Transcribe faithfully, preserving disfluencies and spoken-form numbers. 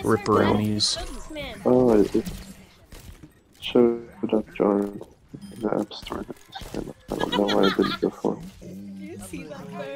ripperonis. Oh, it, it showed up joined in the App Store this time. I don't know why I didn't before. Do you see that though?